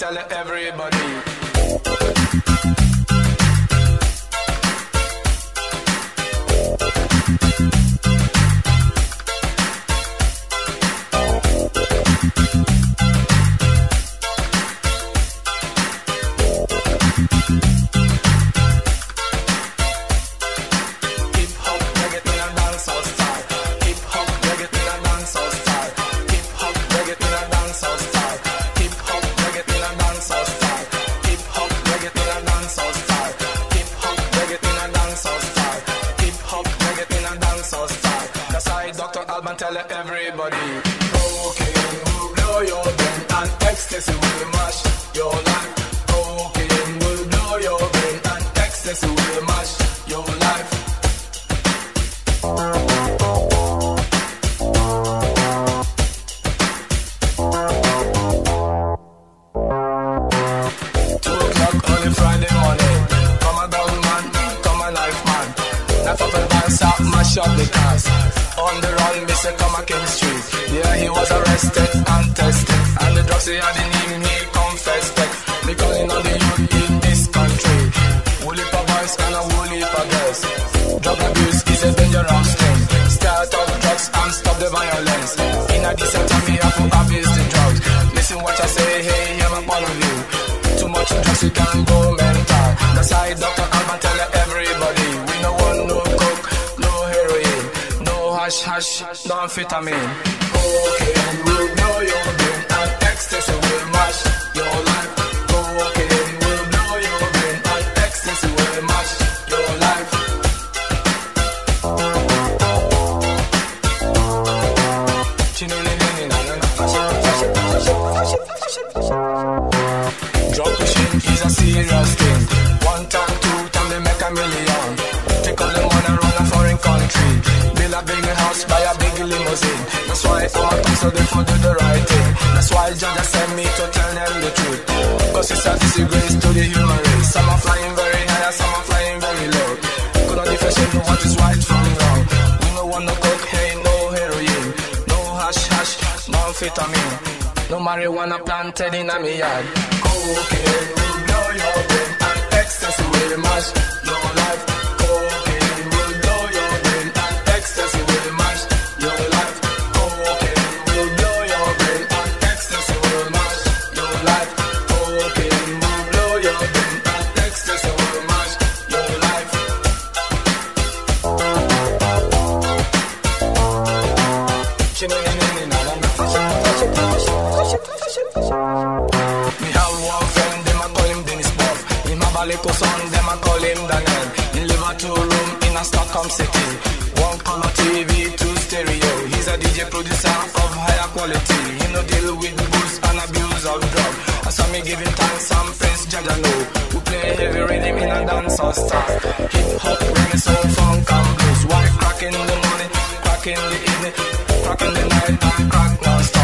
tell everybody. Tell everybody, cocaine will blow your brain and ecstasy will mash your life. Cocaine will blow your brain and ecstasy will mash your life. 2 o'clock on a Friday morning, come a down man, come a knife man. Knife up and bounce out, mash up the cars. On the run, Mr. Come King Street. Yeah, he was arrested and tested, and the drugs he had in him, he confessed it. Because you know the youth in this country, wool heap of boys and a wool heap of girls. Drug abuse is a dangerous thing. Start up drugs and stop the violence. In a decent time, we have to abuse the drugs. Listen what I say, hey, I'm a one of you. Too much drugs, you can go mental. That's why Dr. Alban tell everybody, we no want no coke, no heroin, no hash, no amphetamine. Cocaine will blow your brain and ecstasy will mash your life. Cocaine will blow your brain and ecstasy will mash your life. Drug pushing is a serious thing. 1 time, 2 time, they make $1 million. Take all the money, run a foreign country. Build a big house, buy a big limousine. That's why I'm a so they for do the right thing. That's why Jah sent me to tell them the truth. Cause it's a disgrace to the human race. Some are flying very high and some are flying very low. Could not differentiate what is right from wrong. We no want no cocaine, no heroin, no hash, no amphetamine, no marijuana planted in a me yard. Cocaine will blow your brain and ecstasy will mash your life. Cocaine will blow your brain and ecstasy will mash your life. Cocaine will blow your brain and ecstasy will mash your life. Cocaine will blow your brain and ecstasy will mash your life. Me have one friend, them a call him Dennis Buff. Him have a little son, them a call him Daniel. He live a 2-room in a Stockholm city. 1 color TV, 2 stereo. He's a DJ producer of higher quality. He no deal with booze and abuse of drug. I saw me giving thanks and praise Jaja know. Who play heavy rhythm in a dancehall style. Hip hop, reggae, soul, funk and blues. Why crack in the morning, crack in the evening, crack in the night and crack non-stop.